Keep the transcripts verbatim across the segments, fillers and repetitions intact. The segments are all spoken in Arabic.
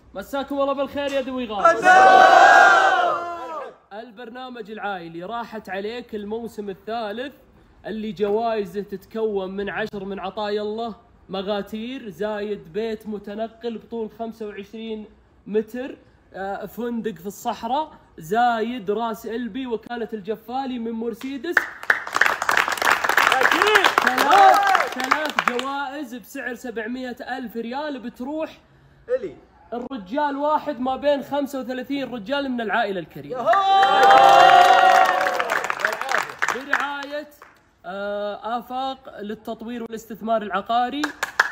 مساكم الله بالخير يا دوي غاز. البرنامج العائلي راحت عليك الموسم الثالث اللي جوائزه تتكون من عشر من عطايا الله، مغاتير زايد بيت متنقل بطول خمسة وعشرين متر، فندق في الصحراء، زايد راس البي وكالة الجفالي من مرسيدس. ثلاث ثلاث جوائز بسعر سبعمئة ألف ريال بتروح إلي الرجال واحد ما بين خمسة وثلاثين رجال من العائلة الكريمة برعاية آفاق للتطوير والاستثمار العقاري،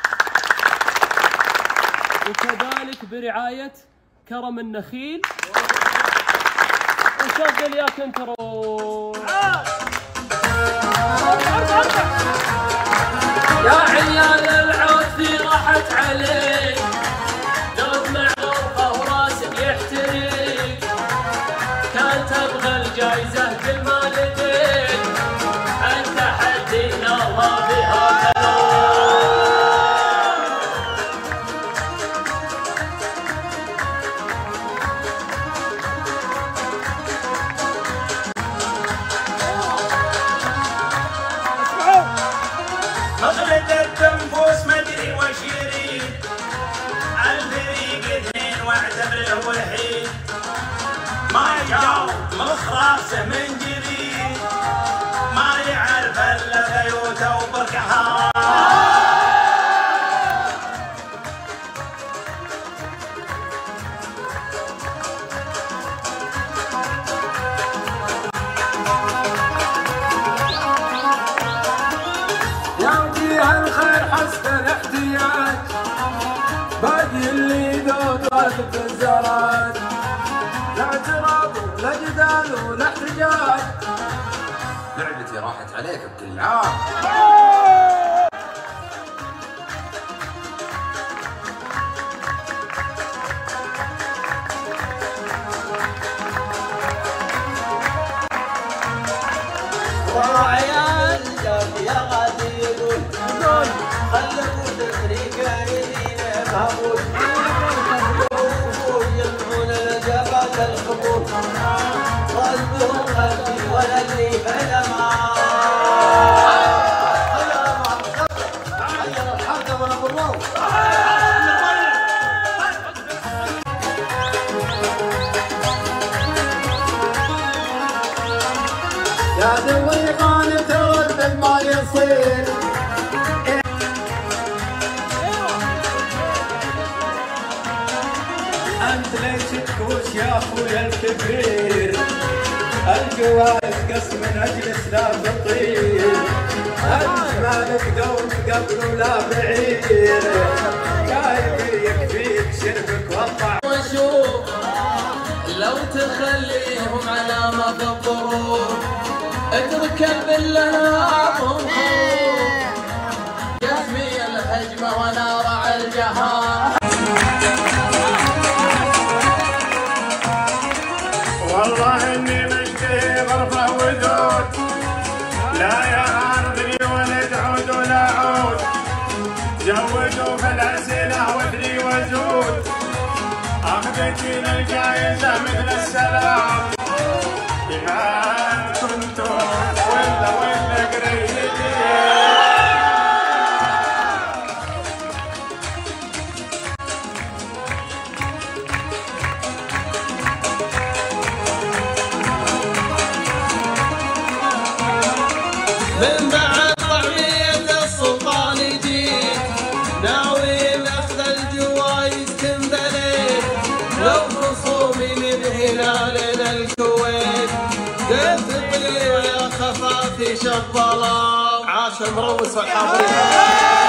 وكذلك برعاية كرم النخيل. وشغل يا كنترول يا عيال العود في راحت عليك، لو مع غرفة وراسك يحتريك، كان تبغى الجايزة كل ما لديك، أنت حدينا الله بهذا راسه من جديد، ما يعرف الا بيوته وبركها. يعطيها الخير حسب الاحتياج، باقي اللي ذوقات في الزراج، لا اعتراض ولا جدال ولا احتجاج، لعبتي راحت عليك بكل عام. وعيال جاب يا غادي يقول خلوا تفريق عينين مهبول، يلعون الجبل الخبور، قلبهم قلبي ولا اللي بلا ما غير الحركه ولا بالروح. يا دوي غانم تردد ما يصير، انت ليش تكوش يا اخويا الكبير، الجوائز قسم من اجلس لا تطير، انت مالك قوم قبل ولا بعير، كايف يكفيك شربك وطع. وشوف لو تخليهم علامة بالضرور، اترك بالله هم يحمي الهجمة ونار الجهار. والله اني مشتهي غرفه ودود، لا يا ارضي ولد عود ولا عود، زودوا في الاسئله وادري وزود، اخذتي الجائزه مثل السلام، بما كنتم ولا ولا قريبين. من بعد طعمية السلطان جيت، ناوي ناخذ الجوايز تنبليت، لو خصومي من هلالنا الكويت، قد تطير يا خفافي شالظلام. عاش المروس والحاضرين.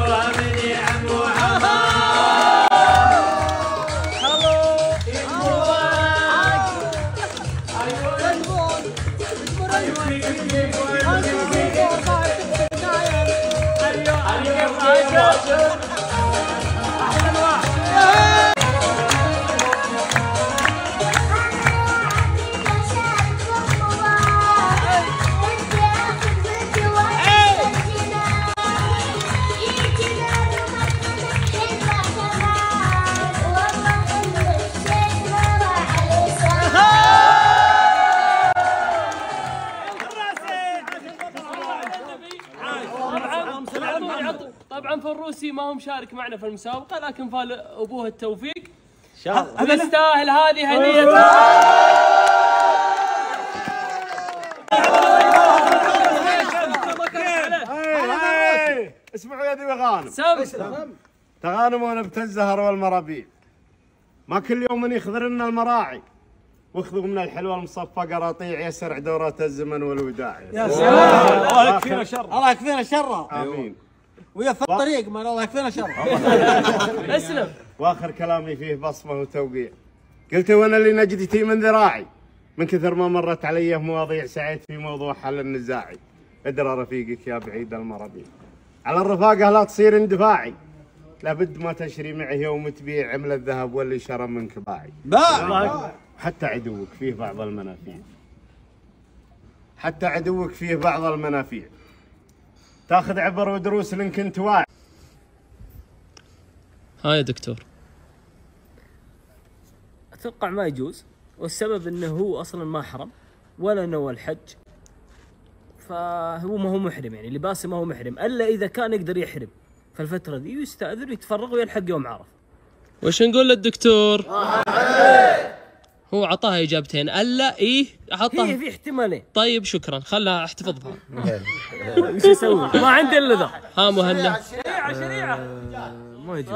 هلو طبعا فالروسي ما هو مشارك معنا في المسابقه، لكن فال ابوه التوفيق ان شاء الله ويستاهل هذه هديه. اسمعوا يا ذي غانم، سم تغانمون بتزهر والمرابيع، ما كل يوم من يخضر لنا المراعي، واخذوا من الحلوى المصفى قراطيع يسرع دورات الزمن والوداع. يا سلام، الله يكفينا شر، الله يكفينا شره. امين. ويا في الطريق ما الله يكفينا شر. اسلم. واخر كلامي فيه بصمه وتوقيع، قلت وانا اللي نجدتي من ذراعي، من كثر ما مرت علي مواضيع سعيت في موضوع حل النزاعي. ادرى رفيقك يا بعيد المرابيع، على الرفاقه لا تصير اندفاعي، لابد ما تشري معي يوم تبيع عمل الذهب واللي شرى منك باعي. باع. حتى عدوك فيه بعض المنافيع، حتى عدوك فيه بعض المنافيع، تاخذ عبر ودروس لان كنت واعي. ها يا دكتور، اتوقع ما يجوز، والسبب انه هو اصلا ما حرم ولا نوى الحج، فهو ما هو محرم، يعني لباسه ما هو محرم الا اذا كان يقدر يحرم فالفتره دي ويستاذن ويتفرغ ويلحق يوم عرفه. وش نقول للدكتور؟ هو عطاها اجابتين، الا ايه حطها هي في احتمالين. طيب شكرا، خلها احتفظ بها. وش يسوي؟ ما عندي الا ذا. ها مهنا، شريعه شريعه ما يجوز.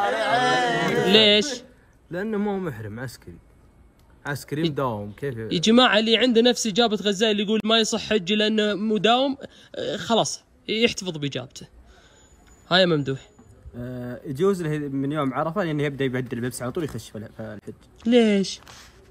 ليش؟ لانه ما هو محرم عسكري، عسكري مداوم. كيف يا جماعه اللي عنده نفس اجابه غزالي اللي يقول ما يصح حج لانه مداوم، خلاص يحتفظ باجابته. ها يا ممدوح. آه يجوز له من يوم عرفه لانه يبدا يبدل اللبس على طول يخش في الحج. ليش؟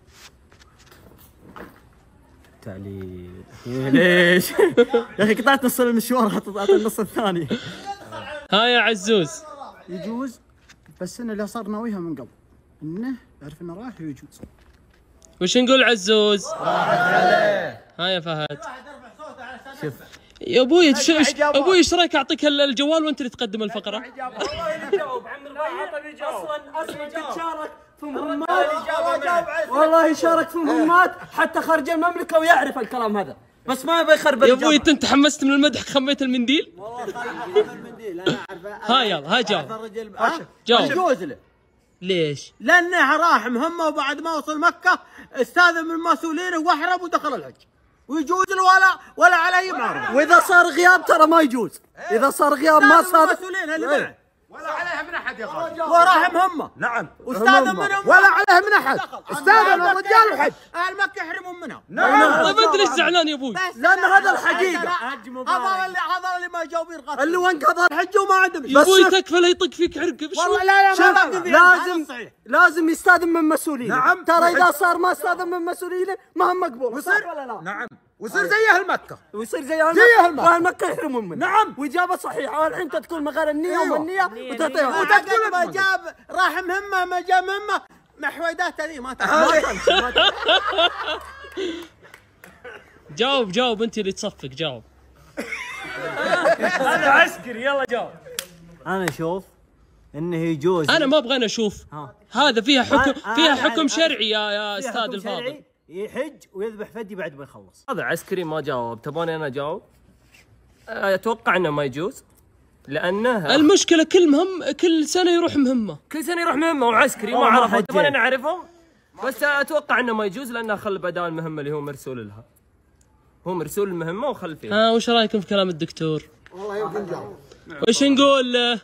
تعليل. ليش؟ يا اخي قطعت نص المشوار حطيت النص الثاني. ها يا عزوز. يجوز، بس انه اللي صار ناويها من قبل انه يعرف انه رايح ويجوز. وش نقول عزوز؟ ها يا فهد. شوف يا ابوي ابوي ايش رايك اعطيك الجوال وانت اللي تقدم الفقره؟ والله يجاوب عم البيع. اصلا اصلا كنت شارك في مهمات، والله شارك في مهمات حتى خارج المملكه ويعرف الكلام هذا، بس ما يبغى يخرب يا ابوي انت تحمست من المدح خميت المنديل؟ والله خايف من المنديل انا اعرفه. ها يلا ها جاوب. الرجل جاوب. يجوز له ليش؟ لانه راح مهمه وبعد ما وصل مكه استاذن من مسؤولينه واحرم ودخل الحج، ويجوز له ولا ولا عليه معرض. واذا صار غياب ترى ما يجوز، اذا صار غياب ما صار مسؤولين اللي معه ولا عليها من احد يا خالد. وراح مهمه. نعم، واستاذن منهم ولا عليه من احد، استاذن الرجال الحج. اهل مكه يحرمون منها. نعم. طيب انت ليش زعلان يا ابوي؟ لان هذا الحقيقه، هذا اللي هذا اللي ما جاوبين غلط، اللي وانقضى الحج وما عندهم. يا ابوي تكفى لا يطق فيك عرق. والله لا لا ما لازم لازم يستاذن من مسؤولين. نعم. ترى اذا صار ما استاذن من مسؤولين ما هم مقبول. ويصير ولا لا؟ نعم، ويصير زي اهل مكه، ويصير زي اهل زي أهل مكه، مكة. واهل مكه يحرمون منه. نعم. واجابه صحيحه، والحين انت تقول مغير النيه ومنيه وتعطيها. وتقول ما جاب راح مهمه ما جاب مهمه محويدات هذه ما تعرف. جاوب جاوب انت اللي تصفق جاوب. هذا عسكري. يلا جاوب. انا اشوف انه يجوز. انا ما ابغى انا اشوف. هذا فيها حكم، أنا- فيها أنا- حكم أنا- شرعي يا يا فيها استاذ حكم الفاضل. شرعي، يحج ويذبح فدي بعد ما يخلص. هذا عسكري ما جاوب، تبوني انا اجاوب؟ اتوقع انه ما يجوز لانه المشكله كل مهم كل سنه يروح مهمه. كل سنه يروح مهمه وعسكري ما والله ما عرفه. حجيت. تبوني انا اعرفهم؟ بس اتوقع انه ما يجوز لانه خل بدال المهمه اللي هو مرسول لها. هو مرسول المهمه وخل فيها. ها وش رايكم في كلام الدكتور؟ والله يمكن جاوب. وش نقول له؟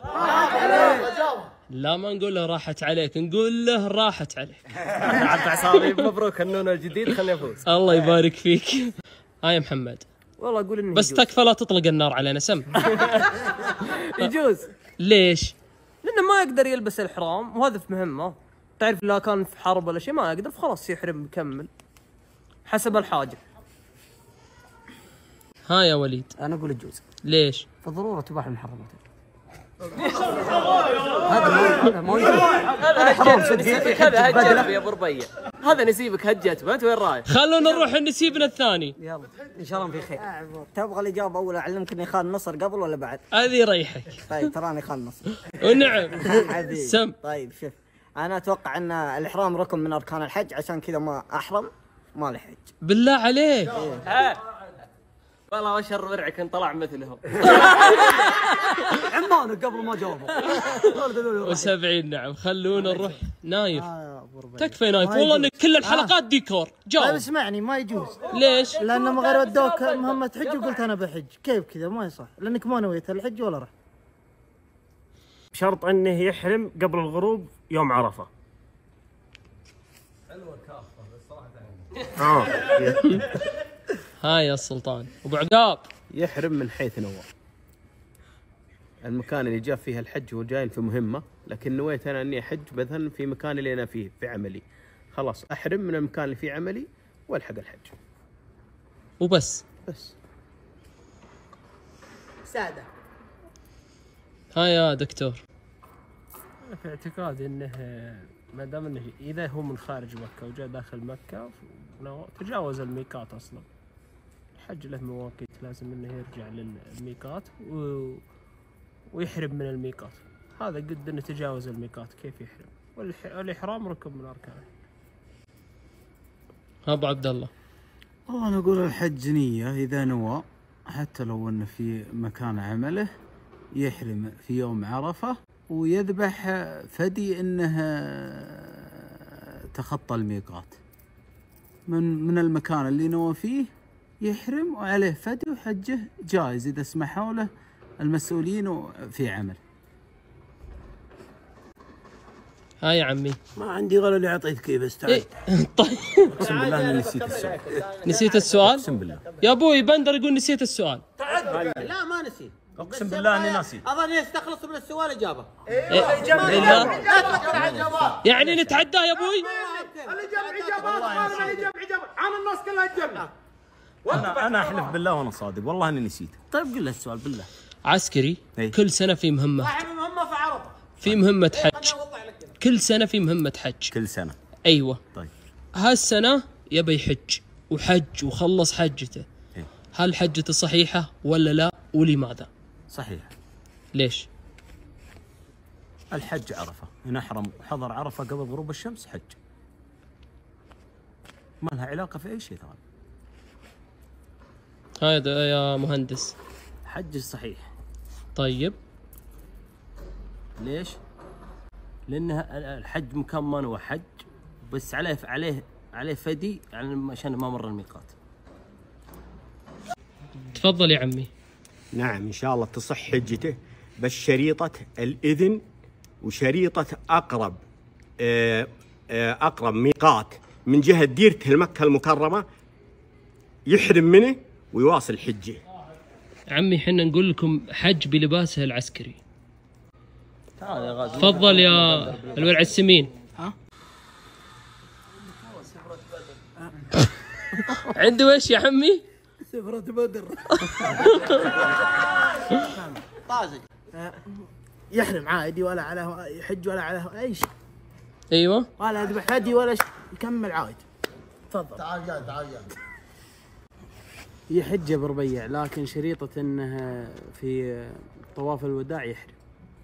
لا ما نقول له راحت عليك، نقول له راحت عليك. عبد عصاري مبروك النون الجديد، خلينا نفوز. الله يبارك فيك. ها يا محمد. والله اقول انه بس يجوز. تكفى لا تطلق النار علينا سم. يجوز ليش؟ لانه ما يقدر يلبس الحرام وهذا في مهمه، تعرف لا كان في حرب ولا شيء ما يقدر، فخلاص يحرم يكمل حسب الحاجه. ها يا وليد. انا اقول الجوز. ليش؟ فضروره تباح المحرمات. هذا مو هذا حرام صدق. هذا هجت يا ابو ربيع، هذا نسيبك هجت، ما انت وين رايح؟ خلونا نروح نسيبنا الثاني. يلا ان شاء الله في خير. تبغى الاجابه اول اعلمك اني خان النصر قبل ولا بعد؟ هذه يريحك. طيب تراني خان النصر. ونعم. سم. طيب شوف، انا اتوقع ان الاحرام ركن من اركان الحج، عشان كذا ما احرم ما له حج. بالله عليك. ها والله وشر ورعك ان طلع مثلهم. عمانك قبل ما جاوبوا. وسبعين نعم. خلونا نروح نايف. تكفى نايف والله انك كل الحلقات ديكور. جاوب. طيب اسمعني، ما يجوز. ليش؟ لانهم غير ودوك مهمة حج وقلت انا بحج، كيف كذا ما يصح؟ لانك ما نويت الحج ولا رحت. بشرط انه يحرم قبل الغروب يوم عرفه. حلوه كافه الصراحه. هاي يا السلطان. ابو عقاب. يحرم من حيث نوى. المكان اللي جاء فيه الحج هو جاي في مهمه، لكن نويت انا اني احج مثلا في مكان اللي انا فيه في عملي، خلاص احرم من المكان اللي فيه عملي والحق الحج. وبس. بس. ساده. ها يا دكتور. في اعتقادي انه ما دام انه اذا هو من خارج مكه وجاء داخل مكه تجاوز الميقات اصلا. الحج له مواقيت، لازم انه يرجع للميقات و... ويحرم من الميقات. هذا قد انه تجاوز الميقات كيف يحرم؟ والح... والاحرام ركن من اركانه. ابو عبد الله. والله انا اقول الحج نيه، اذا نوى حتى لو انه في مكان عمله يحرم في يوم عرفه ويذبح فدي انه تخطى الميقات من من المكان اللي نوى فيه، يحرم وعليه فدي وحجه جائز اذا سمحوا له المسؤولين في عمل. ها يا عمي. ما عندي غير اللي اعطيتك اياه بس تعال. إيه؟ طيب. اقسم بالله اني نسيت السؤال. نسيت السؤال؟ اقسم بالله. يا ابوي بندر يقول نسيت السؤال. لا ما نسيت. اقسم بالله اني ناسي. اظن يستخلص من السؤال اجابه. إيه؟ يعني نتعداه يا ابوي؟ اللي جاب اجابات اللي جاب اجابات عن الناس كلها تجمع. انا انا احلف بالله وانا صادق، والله اني نسيت. طيب قل له السؤال بالله. عسكري. ايه؟ كل سنه في مهمه. صاحب مهمه في عرفه. في مهمه حج. كل سنه في مهمه حج. كل سنه. ايوه. طيب. هالسنه يبي يحج وحج وخلص حجته. إيه؟ هل حجته صحيحه ولا لا ولماذا؟ صحيح. ليش؟ الحج عرفه، إن أحرم حضر عرفه قبل غروب الشمس حج. ما لها علاقه في اي شيء ثاني. هذا يا مهندس. حج صحيح. طيب. ليش؟ لأن الحج مكان ما نوى حج، بس عليه عليه عليه فدي يعني عشان ما مر الميقات. تفضل يا عمي. نعم إن شاء الله تصح حجته، بس شريطة الإذن وشريطة أقرب أقرب ميقات من جهة ديرته المكة المكرمة يحرم منه ويواصل حجه. عمي حنا نقول لكم حج بلباسه العسكري. تعال يا غازي. تفضل يا الولع السمين. ها؟ عنده ايش يا عمي؟ سفرة بدر. طازج. يحرم عادي ولا على يحج ولا على اي شيء. ايوه. ولا يذبح هدي ولا شيء، يكمل عادي. تفضل. تعال جاي تعال هي حجه بربيع، لكن شريطه انه في طواف الوداع يحرم.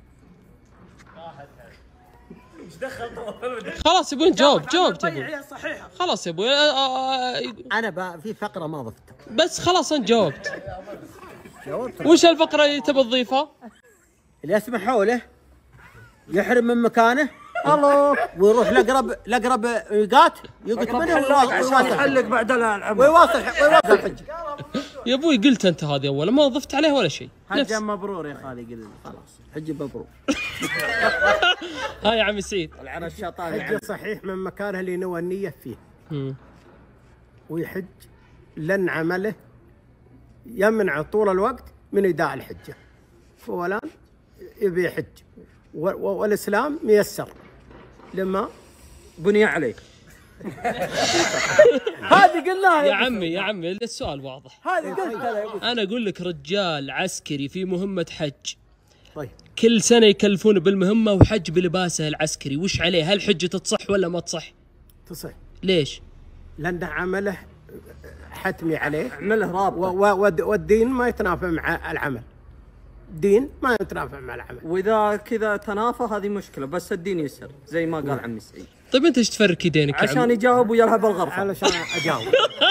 ايش دخل طواف الوداع؟ خلاص يبون جاوب جاوب تبون. صحيحه. خلاص يا ابوي. انا بقى في فقره ما ضفتها. بس خلاص انت جاوبت. وش الفقره اللي تبي تضيفها؟ اللي يسمحوا له يحرم من مكانه الله ويروح لاقرب لاقرب ميقات يقتل منه ويواصل يحلق بعد الالعاب ويواصل ويواصل الحج. يا ابوي قلت انت هذه اول ما ضفت عليه ولا شيء. حجه مبرور يا خالي قل. خلاص حج مبروك. ها يا عم سعيد. العن الشيطان. حج صحيح من مكانه اللي نوى النية فيه. مم. ويحج لن عمله يمنع طول الوقت من إداء الحجة. فولان يبي يحج والإسلام ميسر لما بني عليه. هذه قلناها يا عمي يا عمي السؤال واضح. هذه قلتها. انا اقول لك رجال عسكري في مهمة حج. طيب كل سنة يكلفونه بالمهمة وحج بلباسه العسكري، وش عليه؟ هل حجته تصح ولا ما تصح؟ تصح. ليش؟ لأن عمله حتمي عليه، عمله رابطة، والدين ما يتنافى مع العمل. الدين ما يتنافى مع العمل. واذا كذا تنافى هذه مشكله، بس الدين يسر زي ما قال عمي سعيد. طيب انت ايش تفرك يدينك يا عشان يجاوب ويلعب الغرفه. علشان اجاوب.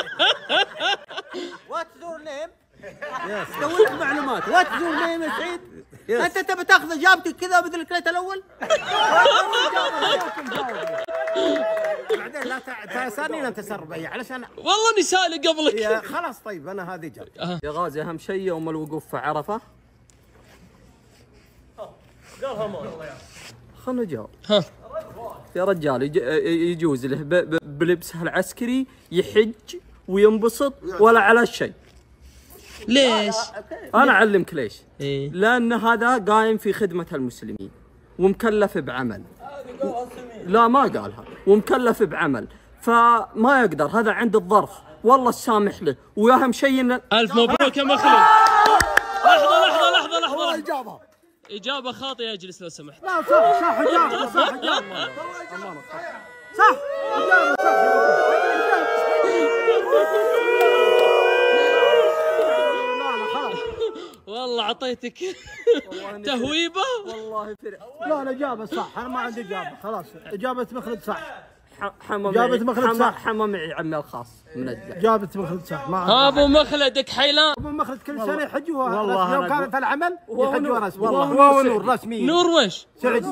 وات يور نيم؟ دور لك معلومات. وات يور نيم يا سعيد؟ انت تبي تاخذ اجابتي كذا مثل الكريت الاول؟ بعدين لا تسالني لا تسرب بي علشان والله اني سالك قبلك. خلاص طيب انا هذه اجابتي. يا غازي اهم شيء يوم الوقوف في عرفه. قالها ما خلنا نجاوب. ها يا رجال يجوز له بلبسه العسكري يحج وينبسط ولا على شيء. ليش؟ انا اعلمك ليش. إيه؟ لان هذا قايم في خدمه المسلمين ومكلف بعمل. لا ما قالها، ومكلف بعمل فما يقدر، هذا عند الظرف والله السامح له. واهم شيء ان الف مبروك يا مخلد. لحظه لحظه لحظه لحظه اجابه اجابه خاطئه، اجلس لو سمحت. لا صح صح اجابه صح اجابه صح اجابه صح. والله اعطيتك تهويبه. والله فرق. لا الاجابه صح، انا ما عندي اجابه. خلاص اجابه مخلد صح. حمى اجابه مخلد صح. حمى معي عمي الخاص منزه. اجابه مخلد صح. ما ابو مخلدك حيلان. ابو مخلد كل سنه يحج. والله يوم كانت العمل يحج رسمي. هو نور رسمي. نور وش؟ سعدي.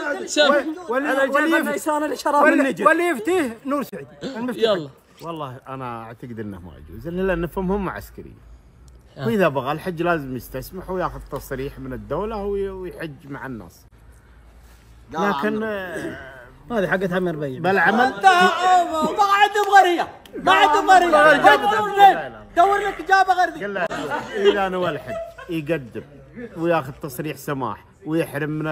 على الجبهه الميسان اللي شراب من نجد. واللي يفتيه نور سعدي. يلا. والله انا اعتقد انه ما يجوز لان فهمهم عسكريه. واذا بغى الحج لازم يستسمح وياخذ تصريح من الدوله ويحج مع الناس. لكن هذه حقت عمر بي بالعمل ما عندهم غيريه، ما عندهم غيريه. دور لك اجابه غير ذي. اذا نوى الحج يقدم وياخذ تصريح سماح ويحرم من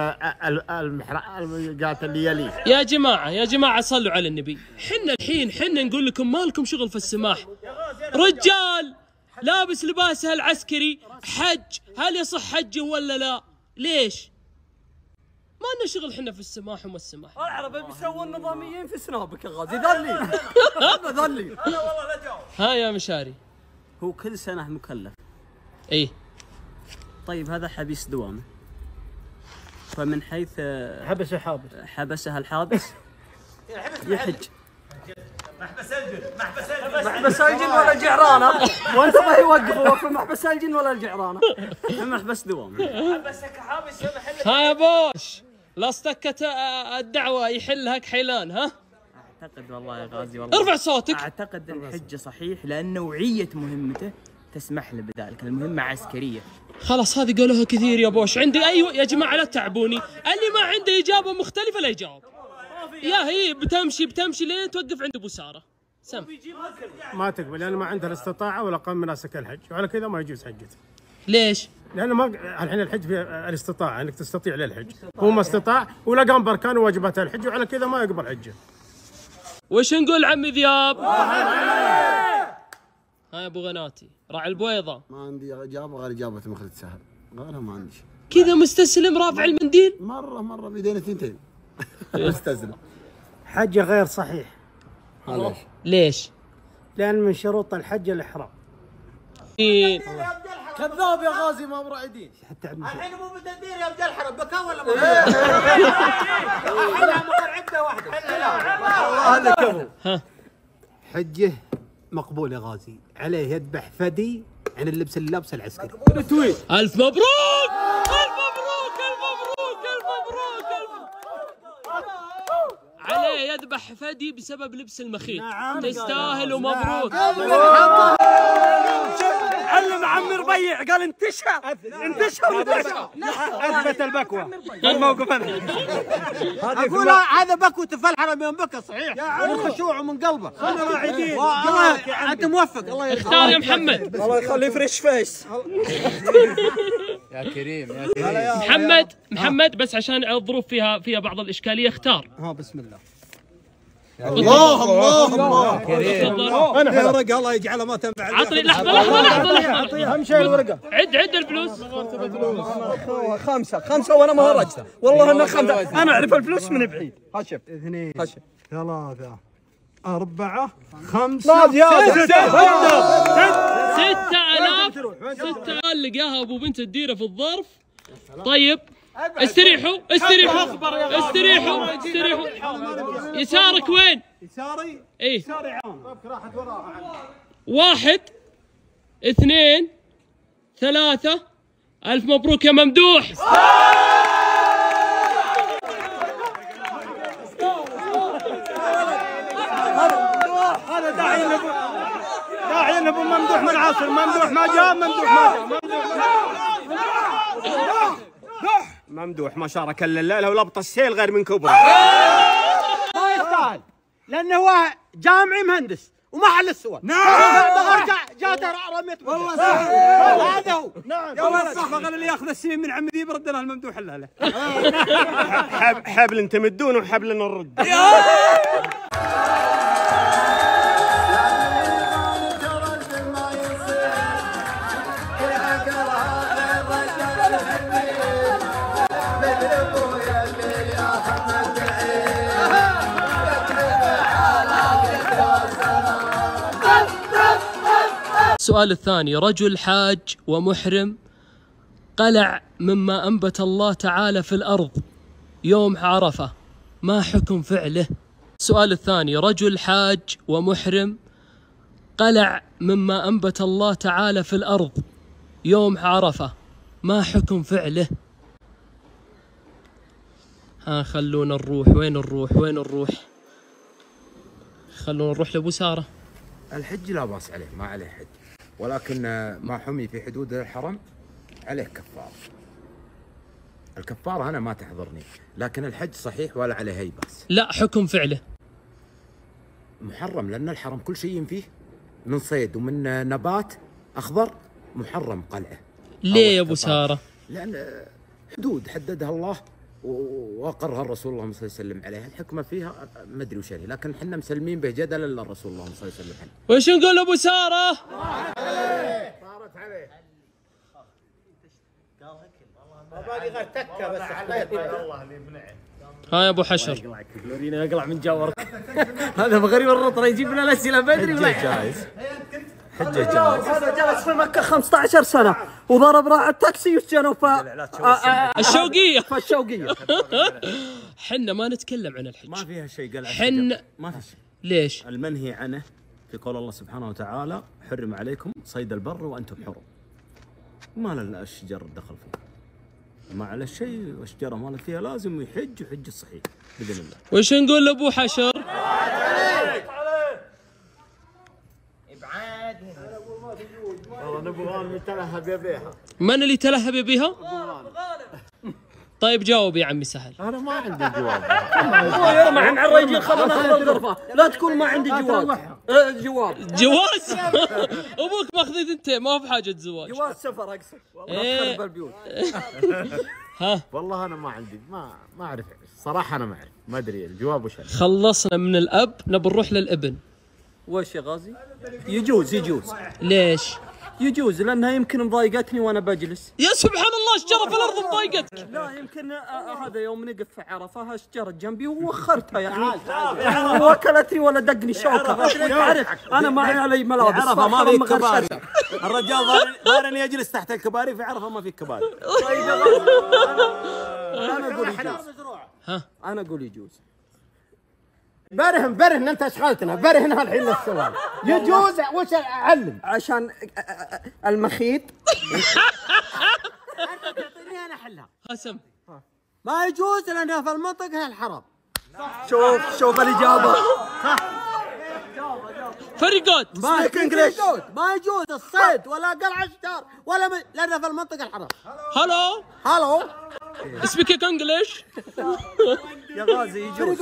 الميقات اللي يليه. يا جماعه يا جماعه صلوا على النبي. حنا الحين حنا نقول لكم ما لكم شغل في السماح. رجال لابس لباسه العسكري حج، هل يصح حجه ولا لا؟ ليش؟ ما لنا شغل حنا في السماح وما السماح. العرب بيسوون نظاميين في سنابك يا غازي. ذلي ذلي. انا والله لا جاوب. ها يا مشاري. هو كل سنه مكلف. ايه طيب هذا حبيس دوامه، فمن حيث حبس حابس حبسها الحابس يحج. محبس الجن محبس الجن محبس الجن ولا الجعرانه. وانت ما يوقفوا في محبس الجن ولا الجعرانه. محبس دوامه. حبسك حابس ها يا بوش لا استكت الدعوه يحلها كحيلان. ها اعتقد والله يا غازي والله ارفع صوتك. اعتقد ان الحج صحيح لان نوعيه مهمته تسمح له بذلك، المهمه عسكريه. خلاص هذه قالوها كثير يا بوش. عندي ايوه يا جماعه لا تعبوني، اللي ما عنده اجابه مختلفه لا يجاوب. يا هي بتمشي بتمشي لين توقف عند ابو ساره. سم ما تقبل لانه ما عنده الاستطاعه ولا قام مناسك الحج، وعلى كذا ما يجوز حجته. ليش؟ لانه ما الحين الحج في الاستطاعه انك تستطيع للحج، هو ما استطاع ولا قام باركان وواجبات الحج، وعلى كذا ما يقبل حجه. وش نقول عمي ذياب؟ ها يا ابو غناتي راعي البويضه. ما عندي اجابه غير اجابه مخلد سهل، غيرها ما عندي شيء. كذا مستسلم رافع المنديل؟ مره مره بيدينا ثنتين. مستسلم. حجه غير صحيح. ليش؟ ليش؟ لان من شروط الحج الاحرام. إيه. كذاب يا غازي ما براعي دين. حتى الحين مو بالتدبير يا رجال حرب بكا ولا ما؟ عده واحده. هذا كفو. ها حجه مقبول يا غازي، عليه يذبح فدي عن اللبس اللي لابسه العسكري. الف مبروك الف مبروك الف مبروك الف مبروك عليه يذبح فدي بسبب لبس المخيط. تستاهل ومبروك. علم عمي ربيع قال انتشر انتشر انتشر. اثبت البكوه الموقف هذا. اقول هذا بكوه في الحرم يوم بكى صحيح من خشوع ومن قلبه. انا راعيين. انت موفق الله يخليك. اختار يا محمد. الله يخليه فريش فيس. يا كريم يا كريم. محمد محمد بس عشان الظروف فيها فيها بعض الاشكاليه اختار. ها بسم الله. الله الله الله كريم. انا ورقه الله يجعلها ما تنفع. عطني لحظه لحظه لحظه اهم شيء الورقه. عد عد الفلوس. خمسة خمسة وانا ما هرجته والله انه خمسة. انا اعرف الفلوس من بعيد. هاشم اثنين هاشم ثلاثة أربعة خمسة ستة ستة آلاف ستة آلاف لقاها أبو بنت الديرة في الظرف. طيب استريحوا استريحوا استريحوا استريحوا. يسارك وين؟ يساري ايه يساري عام. راحت وراء. واحد اثنين ثلاثة. ألف مبروك يا ممدوح. هذا داعي لابو داعي لابو ممدوح من عاصر. ممدوح ما جاء. ممدوح ما جاء. ممدوح ما شارك الا الليله ولبط السيل غير من كبره. ما يستاهل لانه هو جامعي مهندس وما حل السؤال. نعم. جاته رميت والله صح. هذا هو. نعم. يا ولد صح. اللي ياخذ السمين من عم ذيب ردنا الممدوح له. حب حبل تمدون وحبل نرد. السؤال الثاني: رجل حاج ومحرم قلع مما أنبت الله تعالى في الأرض يوم عرفة، ما حكم فعله؟ السؤال الثاني: رجل حاج ومحرم قلع مما أنبت الله تعالى في الأرض يوم عرفة، ما حكم فعله؟ ها خلونا نروح. وين نروح؟ وين نروح؟ خلونا نروح لأبو سارة. الحج لا بأس عليه، ما عليه حج، ولكن ما حمي في حدود الحرم عليه كفارة. الكفارة أنا ما تحضرني، لكن الحج صحيح ولا عليه أي بأس. لا، حكم فعله محرم، لأن الحرم كل شيء فيه من صيد ومن نبات أخضر محرم قلعه. ليه يا أبو سارة؟ لأن حدود حددها الله واقرها الرسول الله صلى الله عليه وسلم عليها، الحكمه فيها ما ادري وش هي، لكن احنا مسلمين به جدلا الا الرسول الله صلى الله عليه وسلم. وش نقول ابو ساره؟ صارت عليه. باقي غير تكه بس حليت والله اللي بنعم. ها يا ابو حشر. لورينا اقلع من جاورك. هذا بغريب الرطره يجيب لنا الاسئله بدري ولا جايز. حجه جايز. هذا جلس في مكه خمسة عشر سنه وضرب راعي التاكسي وسجنوا ف الشوقيه. في الشوقيه. حنا ما نتكلم عن الحج. ما فيها شيء قال. حنا ما في شيء. ليش؟ المنهي عنه في قول الله سبحانه وتعالى: حرم عليكم صيد البر وانتم حرم. ما له الشجر دخل فيه. ما على شيء والشجره مالت فيها لازم يحج ويحج الصحيح باذن الله. وش نقول لابو حشر؟ ابعاد. والله نبغى نتلهب بها. من اللي تلهب بها؟ طيب جاوب يا عمي سهل. انا ما عندي جواب. يا ما عن الرجل خلنا ناخذ الغرفه، لا تقول ما عندي جواب. جواب. جواز؟ ابوك ماخذ انت، ما في حاجه زواج. جواز سفر اقصد. إيه. خرب البيوت. ها والله انا ما عندي، ما ما اعرف صراحه، انا ما اعرف، ما ادري الجواب وش. خلصنا من الاب، نبي نروح للابن. وش يا غازي؟ يجوز يجوز. ليش؟ يجوز لانها يمكن مضايقتني وانا بجلس. يا سبحان الله، شجره في الارض مضايقتك. لا يمكن هذا يوم نقف في عرفه هالشجره جنبي ووخرتها يعني وكلتني ولا دقني شوكه. تعرف انا ما علي ملابس. عرفه ما في كباري. الرجال ظاهر اني يجلس تحت الكباري، في عرفه ما في كباري. انا اقول يجوز. ها انا اقول يجوز. برهن برهن انت اشغلتنا، برهن هالحين السؤال. يجوز وش اعلم؟ عشان المخيط. انت تعطيني انا احلها. قسم. ما يجوز لانها في المنطقه الحرام. شوف شوف الاجابه. فريقات. ما يجوز ما يجوز الصيد ولا قلع اشجار ولا م... لانها في المنطقه الحرام. هلو هلو سبيك انجلش. يا غازي يجوز.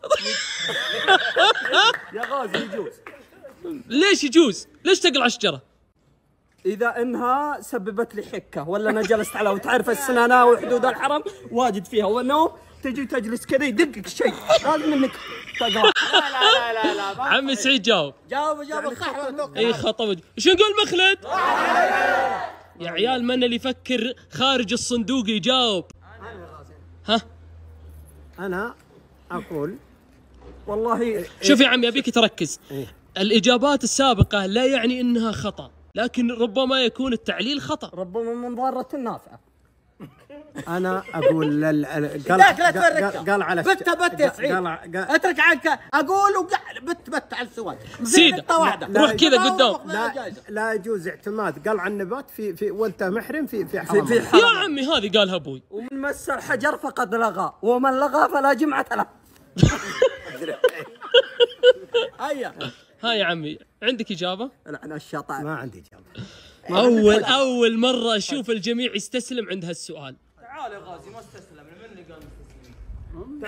يا غازي يجوز. ليش يجوز؟ ليش تقلع شجره؟ اذا انها سببت لي حكه ولا انا جلست على، وتعرف السنانه وحدود الحرم واجد فيها، والنوم تجي تجلس كذا يدقك شيء لازم انك تقرا. لا لا لا لا عمي سعيد جاوب. جاوب جاوب صح ولا اي خطا وجه. ايش نقول مخلد؟ يا عيال من اللي يفكر خارج الصندوق يجاوب؟ ها؟ انا اقول والله شوف يا عمي ابيك تركز. الاجابات السابقه لا يعني انها خطا، لكن ربما يكون التعليل خطا. ربما من ضاره النافعه. انا اقول لل... قال لا لا تفرق. قال على بت بت يا سعيد. اترك عنك اقول وقع بت بت على السؤال. سيدة روح كذا قدام. لا لا يجوز اعتماد قال عن النبات في في وانت محرم في في حرام. في حرام. يا عمي هذه قالها ابوي. ومن مس الحجر فقد لغى ومن لغى فلا جمعة له. هيا ها يا عمي عندك اجابه؟ لعن الشيطان. ما عندي اجابه. اول اول مره اشوف الجميع يستسلم عند هالسؤال. تعال يا غازي ما استسلم مني قام مستسلمين.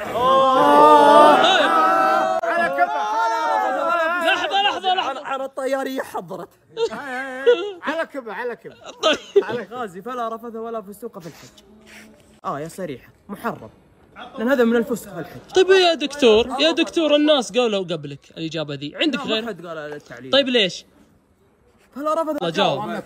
على كفه. لحظه لحظه لحظه على الطياريه حضرت. على كبه على كبه. على غازي فلا رفث ولا فسوق في الحج. اه يا صريحه محرم. لان هذا من الفسق في الحج. طيب يا دكتور يا دكتور الناس قالوا قبلك الاجابه ذي، عندك غير؟ ما حد قال التعليل. طيب ليش؟ فلا رفث. الله جاوب.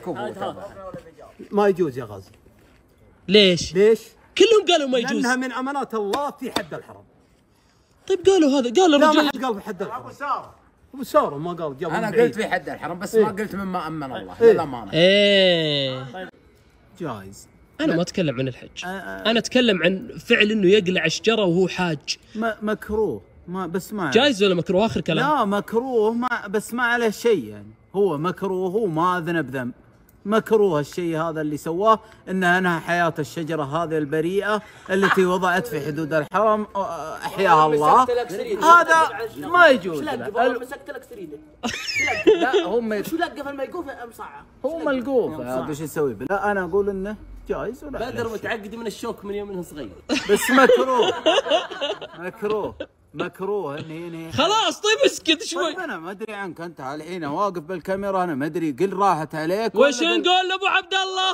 ما يجوز يا غازي. ليش؟ ليش؟ كلهم قالوا ما يجوز. لانها من امانات الله في حد الحرام. طيب قالوا هذا قال لا الرجال. ما حد قال في حد الحرام. ابو ساره ابو ساره ما قال جاب. انا قلت في حد الحرام بس ما قلت مما امن الله إيه؟ للامانه. ايه جايز. انا ما اتكلم عن الحج. انا اتكلم عن فعل انه يقلع شجره وهو حاج. مكروه ما بس ما جايز ولا مكروه؟ اخر كلام. لا مكروه ما بس ما عليه شيء يعني. هو مكروه هو ما اذنب ذنب. مكروه الشيء هذا اللي سواه انه انهى حياه الشجره هذه البريئه التي وضعت في حدود الحرم احياها الله. هذا ما يجوز. مسكت لك سريده. لا هم شو لقف الملقوف مصعب. هو ملقوف هذا ايش يسوي؟ لا انا اقول انه جائز ولا بدر متعقد من الشوك من يوم انه صغير. بس مكروه مكروه مكروه اني اني خلاص طيب اسكت شوي. طيب انا ما ادري عنك انت الحين واقف بالكاميرا انا ما ادري قل راحت عليك. وش نقول لابو عبد الله؟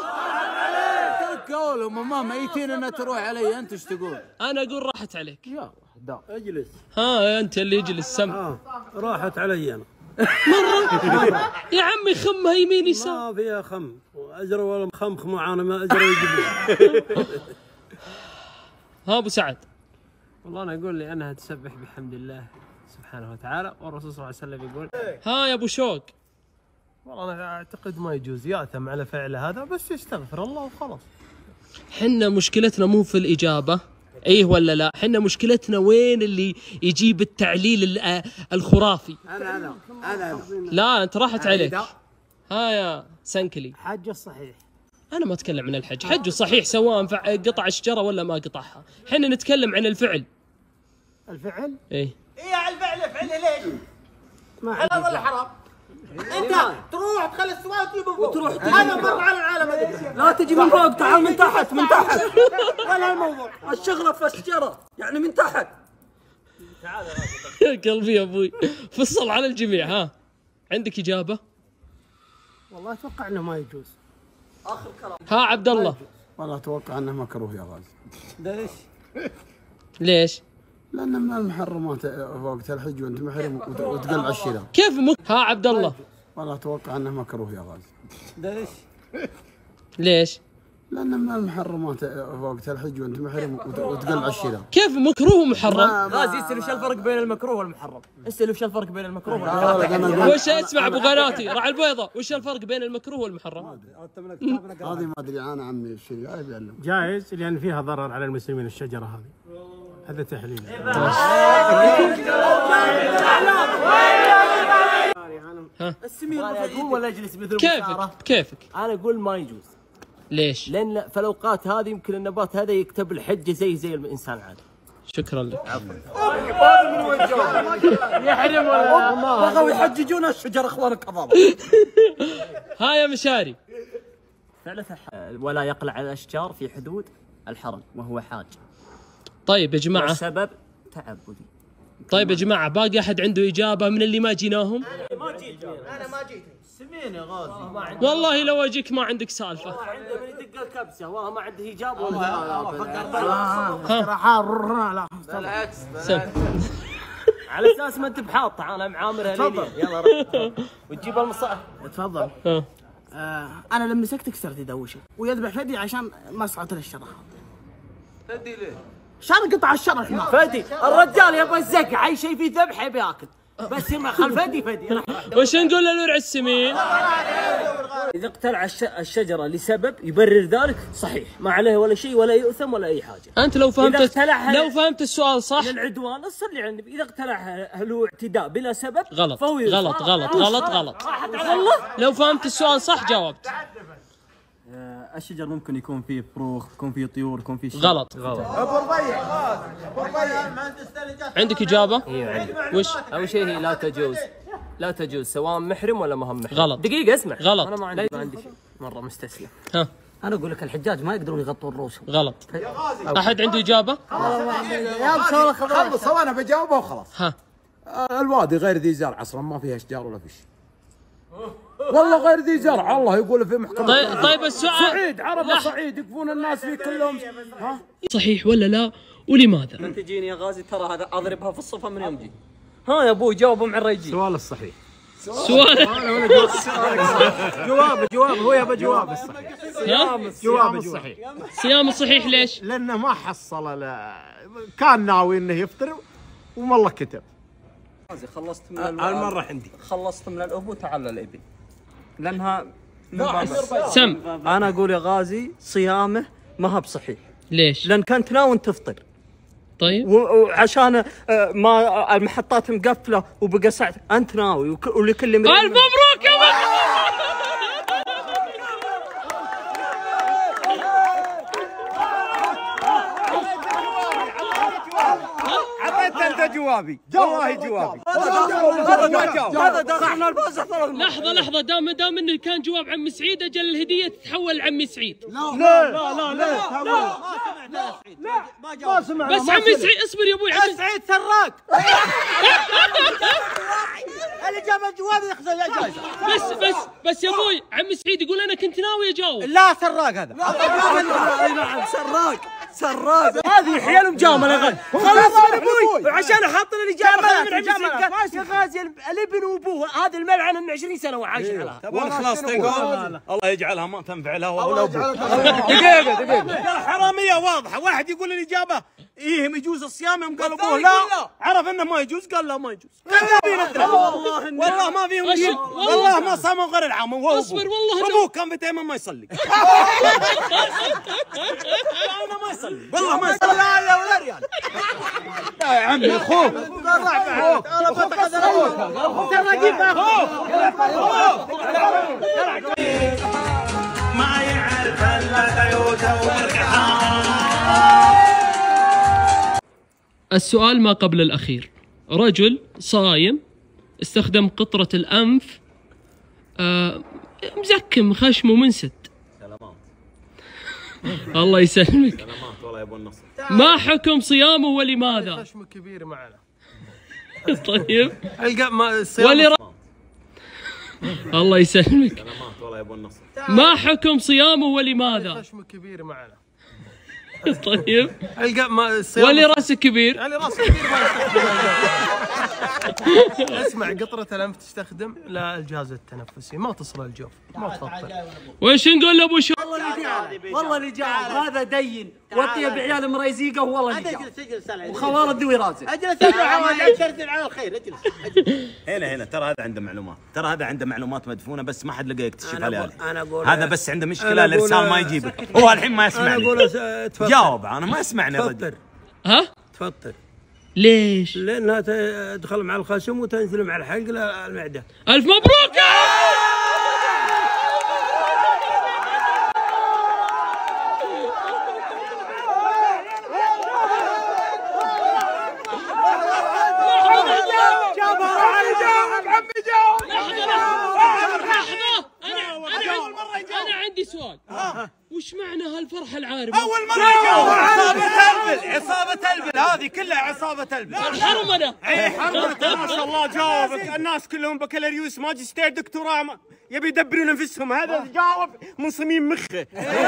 قول هم ميتين انها تروح علي انت ايش تقول؟ انا اقول راحت عليك. يا دا اجلس. ها انت اللي يجلس سم. آه. راحت علي انا. مرة مرة يا عمي خمها يمين يسار. ما فيها خم اجرى ولا مخمخ معانا ما اجرى يجيب. ها ابو سعد. والله انا اقول لانها تسبح بحمد الله سبحانه وتعالى والرسول صلى الله عليه وسلم يقول. ها يا ابو شوق. والله انا اعتقد ما يجوز ياثم على فعل هذا بس يستغفر الله وخلاص. حنا مشكلتنا مو في الاجابه ايه ولا لا، حنا مشكلتنا وين اللي يجيب التعليل الخرافي. انا انا انا لا انت راحت عليك. ها يا سنكلي. حج الصحيح. انا ما اتكلم عن الحج، حج صحيح سواء قطع الشجره ولا ما قطعها، حنا نتكلم عن الفعل. الفعل؟ ايه ايه على الفعل فعله ليش؟ ما حلال ولا حرام؟ انت تروح تخلي السؤال تجي من فوق وتروح انا مر على العالم. لا تجي من فوق تعال من تحت من تحت. ولا الموضوع الشغله في الشجره يعني من تحت. تعال يا قلبي يا ابوي فصل على الجميع. ها عندك اجابه؟ والله اتوقع انه ما يجوز. اخر كلام. ها عبد الله. والله اتوقع انه مكروه يا غازي. ليش؟ ليش؟ لانه من المحرمات وقت الحج وانت محرم وتقلع الشراء. كيف مك... ها عبد الله. والله اتوقع انه مكروه يا غازي. ليش؟ ليش؟ لانه من المحرمات وقت الحج وانت محرم وتقلع الشراء. كيف مكروه ومحرم؟ غازي اسال وش الفرق بين المكروه والمحرم؟ اسال وش الفرق بين المكروه والمحرم؟ وش اسمع ابو غناتي راعي البيضه، وش الفرق بين المكروه والمحرم؟ هذه ما ادري انا عمي الشريعه بيعلم. جائز لان فيها ضرر على المسلمين الشجره هذه. هذا تحليل. ها السمير اقوم ولا اجلس مثل كيفك كيفك؟ انا اقول ما يجوز. ليش؟ لان في الاوقات هذه يمكن النبات هذا يكتب الحجه زي زي الانسان عادي. شكرا لك. يحرم ولا بغوا يحججون الشجر اخوان الكظام. ها يا مشاري. ثالثا ولا يقلع على الاشجار في حدود الحرم وهو حاج. طيب يا جماعه والسبب تعبدي. طيب يا جماعه باقي احد عنده اجابه من اللي ما جيناهم؟ ما جيت انا ما جيت. سمين يا غازي. والله لو اجيك ما عندك سالفه. والله عنده من يدق الكبسه والله ما عنده اجابه ولا ها بالعكس على اساس ما انت بحاطه انا معامرها تفضل. ليليا. يلا روح وتجيب المصاحف. تفضل. آه انا لما مسكتك صرت ادوشك ويذبح فدي عشان ما صعدت الشرح. فدي ليه؟ عشان قطع الشرح ما فدي الرجال يبغى الزقع، اي شيء فيه ذبح يبي ياكل، بس يما خل فدي فدي. وش نقول للورع السمين؟ اذا اقتلع الش... الشجره لسبب يبرر ذلك صحيح، ما عليه ولا شيء ولا يؤثم ولا اي حاجه. انت لو فهمت لو ل... فهمت السؤال صح للعدوان اصلي على النبي، اذا اقتلعها له اعتداء بلا سبب غلط فهو غلط غلط غلط غلط والله لو فهمت السؤال صح جاوبت. الشجر ممكن يكون فيه فروخ، يكون فيه طيور، يكون فيه شيء. غلط ابو ربيع ابو ربيع مهندس عندك اجابه؟ ايوه عندي. وش؟ اول شيء هي لا تجوز، لا تجوز سواء محرم ولا ما هم محرم. غلط. دقيقه اسمع. غلط. انا ما عندي ما عندي شيء مره مستسلم. ها انا اقول لك الحجاج ما يقدرون يغطون رؤوسهم. غلط. احد عنده اجابه؟ يا بسوي خضار. خلص انا بجاوبه وخلاص. ها الوادي غير ذي زرع اصلا ما فيها اشجار ولا في شيء. والله غير ذي زرع الله يقول في محكمة. طيب طيب السؤال صعيد عرب صعيد يقفون الناس فيه كلهم. ها صحيح ولا لا ولماذا؟ انت تجيني يا غازي ترى هذا اضربها في الصفه من يوم جي. ها يا ابوي جاوبوا مع الرجال. سؤال الصحيح. سؤال جواب جواب هو يبى جواب الصحيح. جواب الصحيح. صيام الصحيح ليش؟ لانه ما حصل لا كان ناوي انه يفطر والله كتب. خلصت من المره عندي خلصت من الاب وتعال للابن لانها من باب سم. انا اقول يا غازي صيامه ما هو بصحيح. ليش؟ لان كنت ناوي تفطر. طيب وعشان ما المحطات مقفله وبقى ساعه انت ناوي ولكل الف مبروك يا انت جوابي والله جوابي. هذا دخلنا البازح ثلاث مرات. لحظه لحظه دام دام انه كان جواب عمي سعيد اجل الهديه تتحول لعمي سعيد. لا لا لا لا لا ما سمعنا بس عمي سعيد اصبر يا ابوي. عمي سعيد سراق اللي جاب الجواب ياخذ الجائزه. بس بس بس يا ابوي عمي سعيد يقول انا كنت ناوي اجاوب. لا سراق هذا. اي نعم سراق سراق. هذه حيل مجامله غد. خلاص يا ابوي وعشان احط الاجابه من عمي يا غازي الابن وابوه هذه الملعنه من عشرين سنه وعايش عليها. تبغى خلاص تقول الله يجعلها ما تنفع لها ولا ابوه. دقيقه دقيقه حراميه واضحه. واحد يقول الاجابه ايه يجوز الصيام يوم قال ابوه لا عرف انه ما يجوز قال لا ما يجوز. والله والله ما فيهم دين. والله ما صاموا غير العام وهو اصبر والله ابوه كان في تيمم ما يصلي. انا ما يصلي والله ما يصلي. لا لا ولا ريال يا عمي اخوك اخوك انا بتاخذ اخوك ترى جيب اخوك ما يعرف الا بيوته ومركحان. السؤال ما قبل الأخير. رجل صايم استخدم قطرة الأنف آه مزكم خشمه منسد. سلامات. الله يسلمك. سلامات والله يا ابو النصر. ما حكم صيامه ولماذا؟ خشمه كبير معنا. طيب القى ما ولر... الله يسلمك. سلامات والله يا ابو النصر. ما حكم صيامه ولماذا؟ خشمه كبير معنا. طيب القى ما ولي راسك كبير. يعني راسك كبير ما يستخدم. اسمع قطرة الأنف تستخدم للجهاز التنفسي ما تصل الجوف ما تفطر. وش نقول لابو شو؟ والله اللي جاء هذا دين وطيب عيال مريزيقه والله اللي اجلس اجلس وخوارد ذوي راسك. اجلس اجلس على الخير اجلس. هنا هنا ترى هذا عنده معلومات. ترى هذا عنده معلومات مدفونه بس ما حد لقى يكتشف عليها. انا اقول هذا بس عنده مشكله الارسال ما يجيبك. هو الحين ما يسمعني. انا اقول جاوب انا ما يسمعني الرجل. ها؟ تفطر. ليش؟ لانها تدخل مع الخشم وتنزل مع الحلق للمعده. الف مبروك. عندي سؤال. وش معنى هالفرحة العارمة؟ أول مرة يجاوب. عصابة البل، عصابة البل هذه كلها عصابة البل. الحرمنة. اي حرمنة ما شاء الله جاوبك. الناس كلهم بكالوريوس ماجستير دكتوراه ما- يبي يدبرون انفسهم، هذا جاوب من صميم مخه.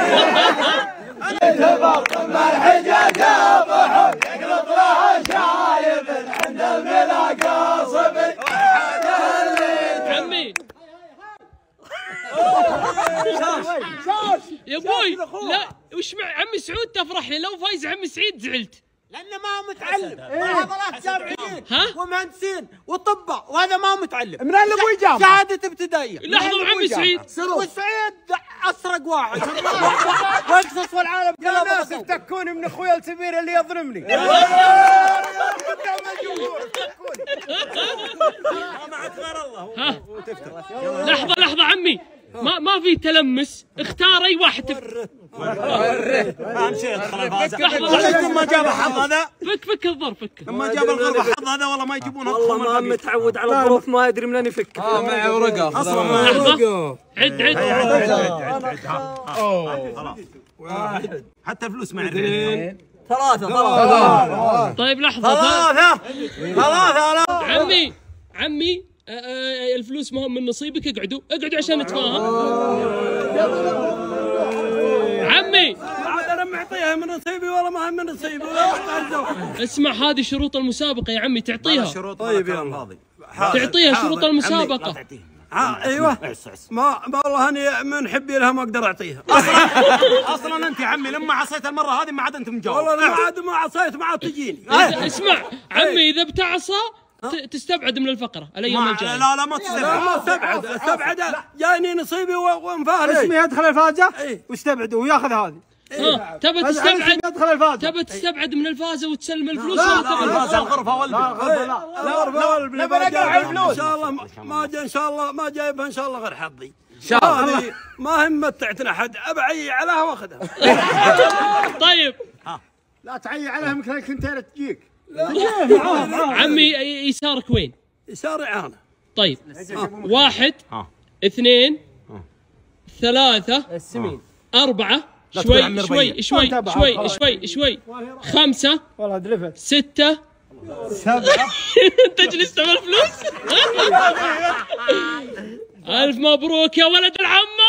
تبقى مع الحجاج ابو يقلط لها شايب عند الملاقى صبر عمي يا ابوي لا وش مع عمي سعود تفرح لي؟ لو فايز عمي سعيد زعلت لانه ما هو متعلم. محاضرات جامعيين ها؟ ومهندسين وطباء وهذا ما هو متعلم. من اللي ابوي جامعه شهادة ابتدائية. لحظة وعمي سعيد وسعيد اسرق واحد واقصص والعالم يا ناس افتكوني من اخوي الكبير اللي يظلمني. لحظة لحظة عمي ما ما في تلمس، اختار اي واحد تفك. اهم شيء ادخل الفازة. خليكم ما جاب حظ هذا. فك فك الظرف فك. لما جاب الغربة حظ هذا والله ما يجيبون والله ما متعود على الظروف ما يدري منين يفك. اه معي ورقه اصلا ما لحظة عد عد واحد حتى الفلوس ما يعرفون. ثلاثة ثلاثة. طيب لحظة ثلاثة ثلاثة. عمي عمي آه، آه، الفلوس ما هم من نصيبك. اقعدوا اقعدوا عشان نتفاهم. عمي عاد انا معطيها من نصيبي ولا ما هم من نصيبي. اسمع هذه شروط المسابقة يا عمي تعطيها. طيب يلا تعطيها شروط المسابقة. ايوه ما ما والله اني من حبي لها ما اقدر اعطيها. اصلا انت يا عمي لما عصيت المره هذه ما عاد انت مجاوب. والله انا ما عاد ما عصيت ما عاد تجيني. اسمع عمي اذا بتعصى ت- تستبعد من الفقرة الايام الجاية. لا لا ما لا تستبعد. ما استبعد استبعد جايني نصيبي ومفارق. اسمي يدخل الفازه واستبعدوا وياخذ هذه. ها تبى بس تستبعد يدخل الفازه. تبى تستبعد من الفازة وتسلم الفلوس لا ولا لا تبى؟ الفازة الغرفه والبي. لا غرفه لا. لا غرفة والبي. نبي نقرع الفلوس. ان شاء الله ما جاء ان شاء الله ما جايبها ان شاء الله غير حظي. هذه ما هم متعتنا احد ابعي عليها واخذها. طيب لا تعي عليها يمكن كنتيره تجيك. عمي يسارك وين؟ يساري عانه. طيب واحد اثنين ثلاثة السمين أربعة شوي شوي شوي شوي شوي شوي خمسة والله دلفت ستة سبعة. تجلس تبغى الفلوس؟ ألف مبروك يا ولد العمة.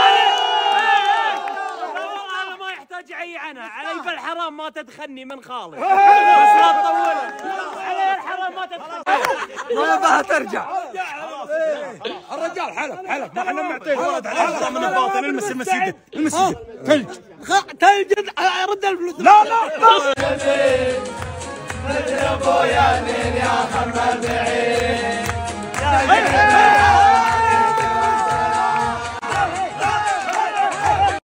والله ما يحتاج اي عنها، علي بالحرام ما تدخلني من خالي. بس لا تطولها. علي الحرام ما تدخلني. ما يبغاها ترجع. الرجال حلف حلف ما احنا معطيه ولد على من الباطن. المس المس يده المس يده. ثلج ثلج رد الفلوس. لا لا يا ابويا يا خمر بعيد